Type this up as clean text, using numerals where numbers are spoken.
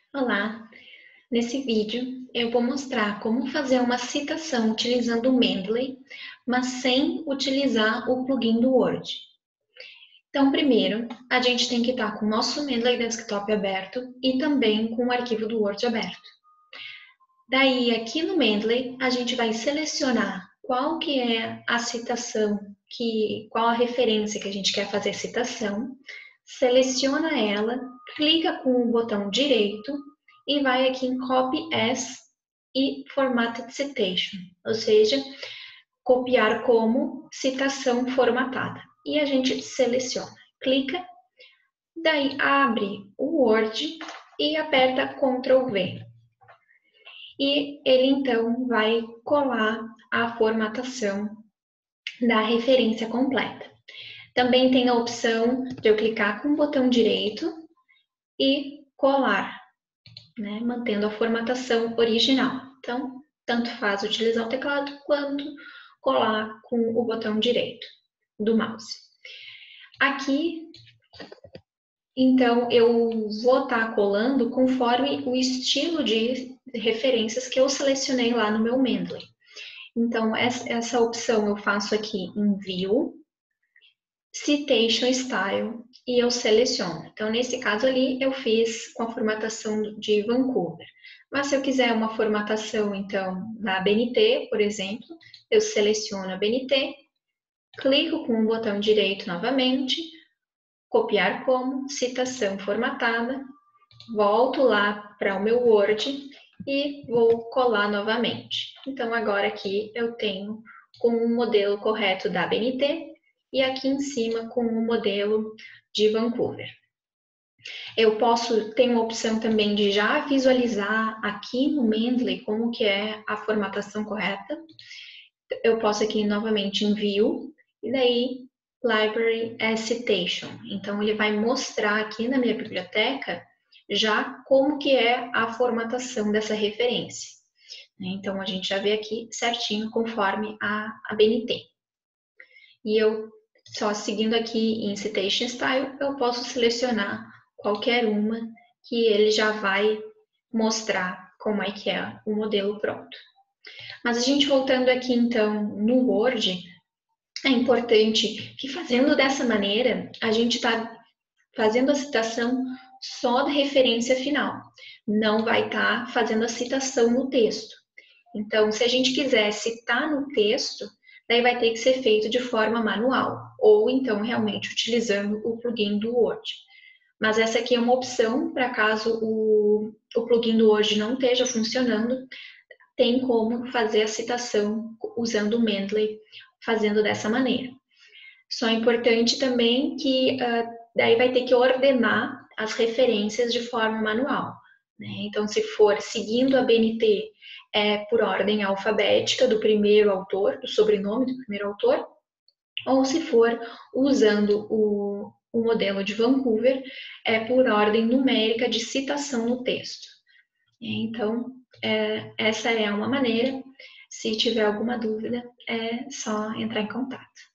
Olá! Nesse vídeo eu vou mostrar como fazer uma citação utilizando o Mendeley, mas sem utilizar o plugin do Word. Então, primeiro, a gente tem que estar com o nosso Mendeley Desktop aberto e também com o arquivo do Word aberto. Daí, aqui no Mendeley, a gente vai selecionar qual que é a citação, qual a referência que a gente quer fazer a citação, seleciona ela, clica com o botão direito e vai aqui em Copy As e Formatted Citation, ou seja, copiar como citação formatada. E a gente seleciona, clica, daí abre o Word e aperta Ctrl V. E ele então vai colar a formatação da referência completa. Também tem a opção de eu clicar com o botão direito e colar, né, mantendo a formatação original. Então, tanto faz utilizar o teclado quanto colar com o botão direito do mouse. Aqui, então, eu vou estar colando conforme o estilo de referências que eu selecionei lá no meu Mendeley. Então, essa opção eu faço aqui em View, Citation Style, e eu seleciono. Então, nesse caso ali, eu fiz com a formatação de Vancouver. Mas se eu quiser uma formatação, então, da BNT, por exemplo, eu seleciono a BNT, clico com o botão direito novamente, copiar como, citação formatada, volto lá para o meu Word e vou colar novamente. Então, agora aqui eu tenho com o modelo correto da BNT e aqui em cima com o modelo de Vancouver. Eu posso ter uma opção também de já visualizar aqui no Mendeley como que é a formatação correta. Eu posso aqui novamente em View e daí Library as Citation. Então, ele vai mostrar aqui na minha biblioteca já como que é a formatação dessa referência. Então, a gente já vê aqui certinho conforme a BNT. E eu, só seguindo aqui em Citation Style, eu posso selecionar qualquer uma que ele já vai mostrar como é que é o modelo pronto. Mas a gente voltando aqui então no Word, é importante que fazendo dessa maneira, a gente está fazendo a citação só da referência final, não vai estar fazendo a citação no texto. Então, se a gente quiser citar no texto, daí vai ter que ser feito de forma manual, ou então realmente utilizando o plugin do Word. Mas essa aqui é uma opção para caso o plugin do Word não esteja funcionando, tem como fazer a citação usando o Mendeley, fazendo dessa maneira. Só é importante também que daí vai ter que ordenar as referências de forma manual, né? Então, se for seguindo a BNT, é por ordem alfabética do primeiro autor, do sobrenome do primeiro autor, ou se for usando o modelo de Vancouver, é por ordem numérica de citação no texto. Então, essa é uma maneira. Se tiver alguma dúvida, é só entrar em contato.